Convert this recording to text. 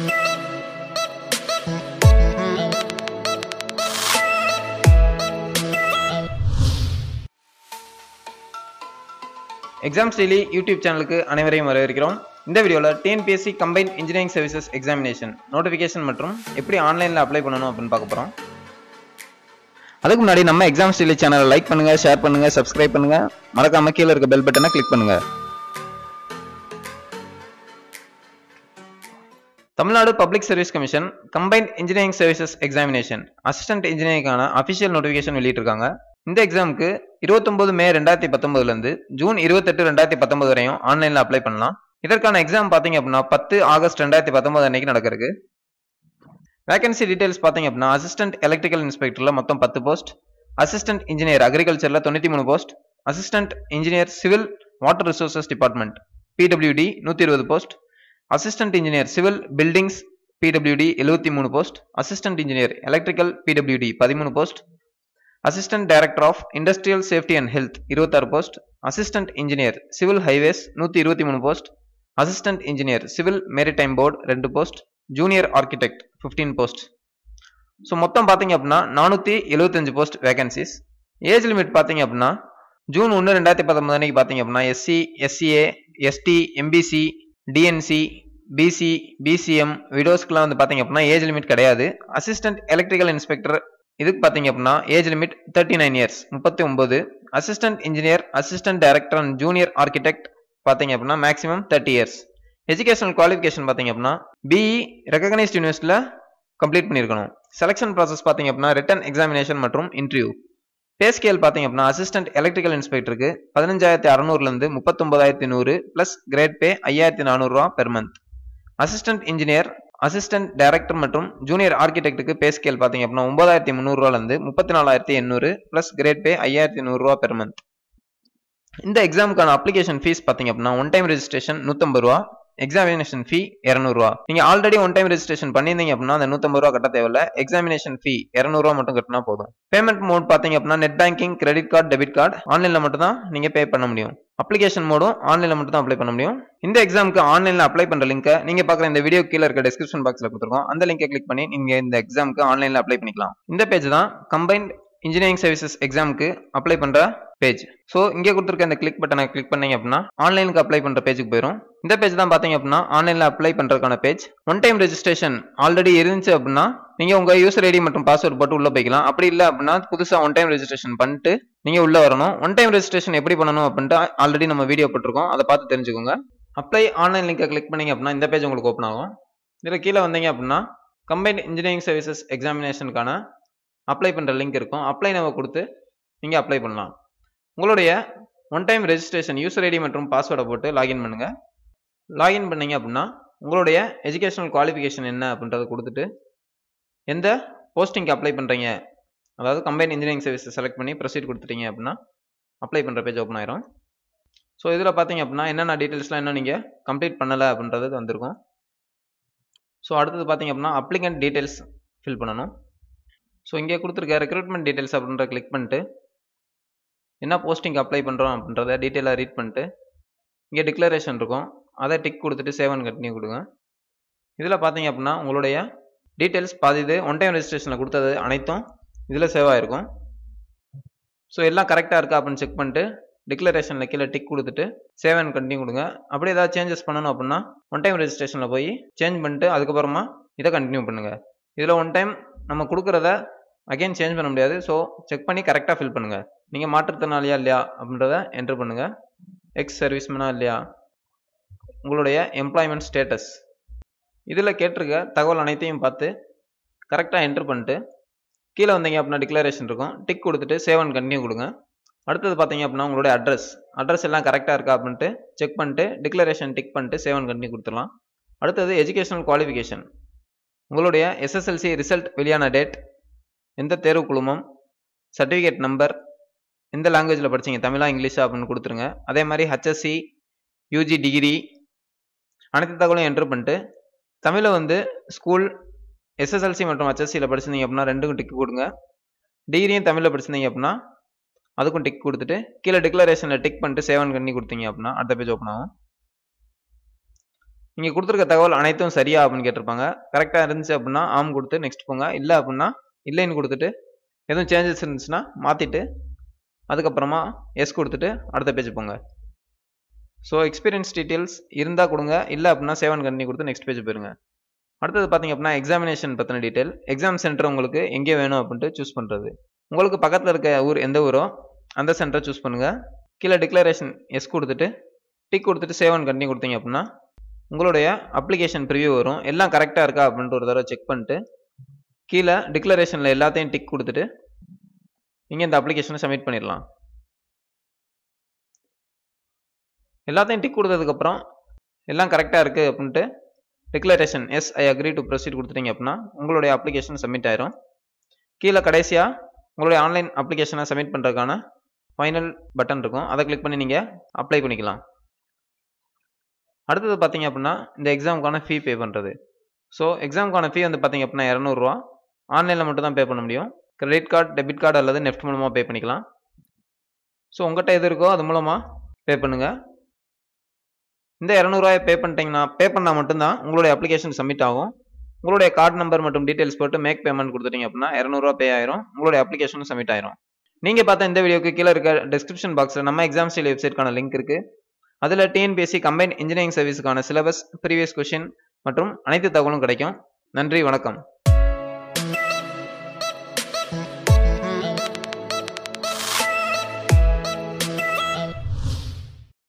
Exams Daily YouTube சேனலுக்கு அனைவரையும் வரவேற்கிறோம். இந்த வீடியோல TNPSC Combined Engineering Services Examination notification மற்றும் எப்படி ஆன்லைன்ல அப்ளை பண்ணனும் அப்படினு பார்க்க போறோம். அதுக்கு முன்னாடி நம்ம Exams Daily சேனலை லைக் பண்ணுங்க, ஷேர் பண்ணுங்க, Subscribe பண்ணுங்க. மறக்காம கீழ இருக்க பெல் பட்டனை கிளிக் பண்ணுங்க. Tamil Nadu public service commission Combined Engineering Services Examination assistant இன்ஜினியரிங்கான அபிஷியல் நோட்டிஃபிகேஷன் வெளியிட்டிருக்காங்க. இந்த எக்ஸாமுக்கு 29 மே 2019 ல இருந்து ஜூன் 28 2019 வரையும் ஆன்லைன்ல அப்ளை பண்ணலாம். இதற்கான எக்ஸாம் பாத்தீங்க அப்படின்னா 10 ஆகஸ்ட் 2019 அன்னைக்கு நடக்குது. வேகன்சி டீடைல்ஸ் பாத்தீங்க அப்படின்னா அசிஸ்டன்ட் எலக்ட்ரிக்கல் இன்ஸ்பெக்டர்ல மொத்தம் 10 போஸ்ட், அசிஸ்டன்ட் இன்ஜினியர் அக்ரிகல்ச்சர்ல 93 post, assistant engineer civil water resources department PWD 120 post, assistant engineer civil buildings PWD 73 post, assistant engineer electrical PWD 13 post, assistant director of industrial safety and health 26 post, assistant engineer civil highways 123 post, assistant engineer civil maritime board 2 post, junior architect 15 post. So மொத்தம் பார்த்தீங்க அப்படின்னா 475 post vacancies. Age limit பார்த்தீங்க அப்படின்னா June 1 2019 அன்னைக்கு பார்த்தீங்க அப்படின்னா SC, SCA, ST, MBC, DNC, BC, BCM விடோஸ்க்குலாம் வந்து பார்த்தீங்க அப்படின்னா ஏஜ் லிமிட் கிடையாது. அசிஸ்டன்ட் எலக்ட்ரிக்கல் இன்ஸ்பெக்டர் இதுக்கு பார்த்தீங்க அப்படின்னா age limit 39 years 39. Assistant engineer, assistant director and junior architect பார்த்தீங்க அப்படின்னா மேக்ஸிமம் 30 இயர்ஸ். எஜுகேஷனல் குவாலிஃபிகேஷன் பார்த்தீங்க அப்படின்னா BE ரெகக்னைஸ்ட் யூனிவர்சிட்டியில் கம்ப்ளீட் பண்ணியிருக்கணும். செலக்ஷன் ப்ராசஸ் பார்த்தீங்க அப்படின்னா ரிட்டன் எக்ஸாமினேஷன் மற்றும் இன்டர்வியூ. பே ஸ்கேல் பார்த்தீங்க அப்படின்னா அசிஸ்டன்ட் எலக்ட்ரிக்கல் இன்ஸ்பெக்டருக்கு 15,600லேருந்து 39,100 ப்ளஸ் கிரேட் பே 5,400 ரூபா per month. Assistant engineer, assistant director மற்றும் ஜூனியர் ஆர்கிடெக்டுக்கு பே ஸ்கேல் பார்த்தீங்க அப்படின்னா 9,300 ரூபாயிலிருந்து 34,800 பிளஸ் கிரேட் பே 5,100 ரூபா பெர் மந்த். இந்த எக்ஸாமுக்கான அப்ளிகேஷன் ஃபீஸ் பார்த்தீங்க அப்படின்னா ஒன் டைம் ரெஜிஸ்ட்ரேஷன் 150 ரூபா, எக்ஸாமினேஷன் ஃபீ 200 ரூபா. நீங்க ஆல்ரெடி ஒன் டைம் ரெஜிஸ்ட்ரேஷன் பண்ணியிருந்தீங்க அப்படின்னா அந்த 150 ரூபா கட்ட தேவையில்ல, எக்ஸாமினேஷன் ஃபீ 200 ரூபா மட்டும் கட்டினா போதும். பேமெண்ட் மோட் பார்த்தீங்க அப்படின்னா net banking, credit card, debit card ஆன்லைன்ல மட்டும் தான் நீங்க பே பண்ண முடியும். அப்ளிகேஷன் மோடும் ஆன்லைன்ல மட்டும் தான் அப்ளை பண்ண முடியும். இந்த எக்ஸாமுக்கு ஆன்லைன்ல அப்ளை பண்ற லிங்கை நீங்க பாக்குற இந்த வீடியோ கீழ இருக்க டிஸ்கிரிப்ஷன் பாக்ஸ்ல கொடுத்துருக்கோம். அந்த லிங்கை கிளிக் பண்ணி நீங்க இந்த எக்ஸாமுக்கு ஆன்லைன்ல அப்ளை பண்ணிக்கலாம். இந்த பேஜ் தான் கம்பைன்ட் இன்ஜினியரிங் சர்வீசஸ் எக்ஸாமுக்கு அப்ளை பண்ற பேஜ். ஸோ இங்கே கொடுத்துருக்க இந்த கிளிக் பட்டனை கிளிக் பண்ணீங்க அப்படின்னா ஆன்லைனுக்கு அப்ளை பண்ற பேஜுக்கு போயிடும். இந்த பேஜ் தான் பாத்தீங்க அப்படின்னா ஆன்லைன்ல அப்ளை பண்றதுக்கான page. One time registration already இருந்துச்சு அப்படின்னா நீங்க உங்க யூசர் ஐடி மற்றும் பாஸ்வேர்ட் போட்டு உள்ள போய்க்கலாம். அப்படி இல்லை அப்படின்னா புதுசா ஒன் டைம் ரெஜிஸ்ட்ரேஷன் பண்ணிட்டு நீங்க உள்ள வரணும். ஒன் டைம் ரெஜிஸ்ட்ரேஷன் எப்படி பண்ணணும் அப்படின்ட்டு ஆல்ரெடி நம்ம வீடியோ போட்டிருக்கோம், அதை பார்த்து தெரிஞ்சுக்கோங்க. அப்ளை ஆன்லைன் லிங்கை கிளிக் பண்ணீங்க அப்படின்னா இந்த பேஜ் உங்களுக்கு ஓப்பன் ஆகும். இதில் கீழே வந்தீங்க அப்படின்னா கம்பைன்ட் இன்ஜினியரிங் சர்வீசஸ் எக்ஸாமினேஷனுக்கான அப்ளை பண்ற லிங்க் இருக்கும். அப்ளை நம்ம கொடுத்து நீங்க அப்ளை பண்ணலாம். உங்களுடைய one time registration user ID மற்றும் பாஸ்வேர்டை போட்டு லாகின் பண்ணுங்க. லாகின் பண்ணீங்க அப்படின்னா உங்களுடைய எஜுகேஷனல் குவாலிஃபிகேஷன் என்ன அப்படின்றத கொடுத்துட்டு எந்த போஸ்டிங்க்கு அப்ளை பண்றீங்க, அதாவது கம்பைன்ட் இன்ஜினியரிங் சர்வீஸ் செலக்ட் பண்ணி ப்ரொசீட் கொடுத்துட்டீங்க அப்படின்னா அப்ளை பண்ற பேஜ் ஓப்பன் ஆயிரும். ஸோ இதில் பார்த்தீங்க அப்படின்னா என்னென்ன டீட்டெயில்ஸ்லாம் இன்னும் நீங்கள் கம்ப்ளீட் பண்ணலை அப்படின்றது வந்திருக்கும். ஸோ அடுத்தது பார்த்தீங்க அப்படின்னா அப்ளிகண்ட் டீட்டெயில்ஸ் ஃபில் பண்ணணும். ஸோ இங்கே கொடுத்துருக்க ரெக்ரூட்மெண்ட் டீட்டெயில்ஸ் அப்படின்ற கிளிக் பண்ணிட்டு என்ன போஸ்டிங் அப்ளை பண்ணுறோம் அப்படின்றத டீட்டெயிலாக ரீட் பண்ணிட்டு இங்கே டிக்ளரேஷன் இருக்கும், அதை டிக் கொடுத்துட்டு சேவ் அண்ட் கண்டினியூ கொடுங்க. இதில் பார்த்தீங்க அப்படின்னா உங்களுடைய டீட்டெயில்ஸ் பாதி இது ஒன் டைம் ரெஜிஸ்ட்ரேஷனில் கொடுத்தது அனைத்தும் இதில் சேவ் ஆகிருக்கும். ஸோ எல்லாம் கரெக்டாக இருக்கா அப்படின்னு செக் பண்ணிட்டு டிக்ளரேஷனில் கீழே டிக் கொடுத்துட்டு சேவ் அண்ட் கண்டினியூ கொடுங்க. அப்படி ஏதாவது சேஞ்சஸ் பண்ணணும் அப்படின்னா ஒன் டைம் ரெஜிஸ்ட்ரேஷனில் போய் சேஞ்ச் பண்ணிட்டு அதுக்கப்புறமா இதை கண்டினியூ பண்ணுங்கள். இதில் ஒன் டைம் நம்ம கொடுக்குறத அகைன் சேஞ்ச் பண்ண முடியாது. ஸோ செக் பண்ணி கரெக்டாக ஃபில் பண்ணுங்கள். நீங்கள் மாற்றுத்திறனாளியா இல்லையா அப்படின்றத என்ட்ரு பண்ணுங்கள். எக்ஸ் சர்வீஸ்மேனா இல்லையா, உங்களுடைய எம்ப்ளாய்மெண்ட் ஸ்டேட்டஸ் இதில் கேட்டிருக்க தகவல் அனைத்தையும் பார்த்து கரெக்டாக என்ட்ரு பண்ணிட்டு கீழே வந்தீங்க அப்படின்னா டிக்ளரேஷன் இருக்கும், டிக் கொடுத்துட்டு சேவ் அண்ட் கண்டினியூ கொடுங்க. அடுத்தது பார்த்தீங்க அப்படின்னா உங்களுடைய அட்ரஸ் எல்லாம் கரெக்டாக இருக்கா அப்படின்ட்டு செக் பண்ணிட்டு டிக்ளரேஷன் டிக் பண்ணிட்டு சேவ் அண்ட் கண்டினியூ கொடுத்துடலாம். அடுத்தது எஜுகேஷனல் குவாலிஃபிகேஷன், உங்களுடைய SSLC ரிசல்ட் வெளியான டேட், எந்த தேர்வு குழுமம், சர்டிஃபிகேட் நம்பர், எந்த லாங்குவேஜில் படிச்சிங்க, தமிழா இங்கிலீஷா அப்படின்னு கொடுத்துருங்க. அதே மாதிரி HSC, UG டிகிரி அனைத்து தகவலையும் என்ட்ரு பண்ணிட்டு தமிழில் வந்து ஸ்கூல், SSLC மற்றும் HSCயில் படிச்சிருந்தீங்க அப்படின்னா ரெண்டுக்கும் டிக் கொடுங்க. டிகிரியும் தமிழில் படிச்சிருந்தீங்க அப்படின்னா அதுக்கும் டிக் கொடுத்துட்டு கீழே டிக்ளரேஷனில் டிக் பண்ணிட்டு சேவ் அண்ட் கண்டினியூ கொடுத்தீங்க அப்படின்னா அடுத்த பேஜ் ஓப்பன் ஆகும். இங்கே கொடுத்துருக்க தகவல் அனைத்தும் சரியா அப்படின்னு கேட்டிருப்பாங்க. கரெக்டாக இருந்துச்சு அப்படின்னா ஆம் கொடுத்து நெக்ஸ்ட் போங்க. இல்லை அப்படின்னா இல்லைன்னு கொடுத்துட்டு எதுவும் சேஞ்சஸ் இருந்துச்சுன்னா மாற்றிட்டு அதுக்கப்புறமா எஸ் கொடுத்துட்டு அடுத்த பேஜ் போங்க. ஸோ எக்ஸ்பீரியன்ஸ் டீட்டெயில்ஸ் இருந்தால் கொடுங்க, இல்லை அப்படின்னா சேவ் அண்ட் கண்டினியூ கொடுத்து நெக்ஸ்ட் பேஜ் போயிருங்க. அடுத்தது பார்த்தீங்க அப்படின்னா எக்ஸாமினேஷன் பற்றின டீட்டெயில். எக்ஸாம் சென்டர் உங்களுக்கு எங்கே வேணும் அப்படின்ட்டு சூஸ் பண்ணுறது. உங்களுக்கு பக்கத்தில் இருக்க ஊர் எந்த ஊரோ அந்த சென்டரை சூஸ் பண்ணுங்கள். கீழே டிக்ளரேஷன் எஸ் கொடுத்துட்டு டிக் கொடுத்துட்டு சேவ் அண்ட் கண்டினியூ கொடுத்தீங்க அப்படின்னா உங்களுடைய அப்ளிகேஷன் ப்ரிவியூ வரும். எல்லாம் கரெக்டாக இருக்கா அப்படின்ட்டு ஒரு தடவை செக் பண்ணிட்டு கீழே டிக்ளரேஷனில் எல்லாத்தையும் டிக் கொடுத்துட்டு நீங்கள் இந்த அப்ளிகேஷனை சப்மிட் பண்ணிடலாம். எல்லாத்தையும் டிக் கொடுத்ததுக்கப்புறம் எல்லாம் கரெக்டாக இருக்குது அப்படின்ட்டு declaration yes I agree to proceed கொடுத்துட்டீங்க அப்படின்னா உங்களுடைய அப்ளிகேஷன் சப்மிட் ஆயிரும். கீழே கடைசியாக உங்களுடைய ஆன்லைன் அப்ளிகேஷனை சப்மிட் பண்ணுறதுக்கான ஃபைனல் பட்டன் இருக்கும். அதை கிளிக் பண்ணி நீங்கள் அப்ளை பண்ணிக்கலாம். அடுத்தது பார்த்தீங்க அப்படின்னா இந்த எக்ஸாமுக்கான ஃபீ பே பண்ணுறது. ஸோ எக்ஸாமுக்கான ஃபீ வந்து பார்த்தீங்க அப்படின்னா 200 ரூபா. ஆன்லைனில் மட்டும் தான் பே பண்ண முடியும். கிரெடிட் கார்டு, டெபிட் கார்டு அல்லது நெஃப்ட் மூலமாக பே பண்ணிக்கலாம். ஸோ உங்கள்கிட்ட எது இருக்கோ அது மூலமாக பே பண்ணுங்கள். இந்த 200 ரூபாயை பே பண்ணால் மட்டும்தான் உங்களுடைய அப்ளிகேஷன் சப்மிட் ஆகும். உங்களுடைய கார்டு நம்பர் மற்றும் டீட்டெயில்ஸ் போட்டு மேக் பேமெண்ட் கொடுத்துட்டீங்க அப்படின்னா 200 ரூபா பே ஆயிரும். உங்களுடைய அப்ளிகேஷன் சப்மிட் ஆயிரும். நீங்கள் பார்த்த இந்த வீடியோக்கு கீழே இருக்க டிஸ்கிரிப்ஷன் பாக்ஸில் நம்ம எக்ஸாம் ஸ்டைல் வெப்சைட்கான லிங்க் இருக்குது. அதில் டிஎன்பிஎஸ்சி கம்பைன்ட் இன்ஜினியரிங் சர்வீஸுக்கான சிலபஸ், ப்ரீவியஸ் கொஷின் மற்றும் அனைத்து தகவலும் கிடைக்கும். நன்றி, வணக்கம்.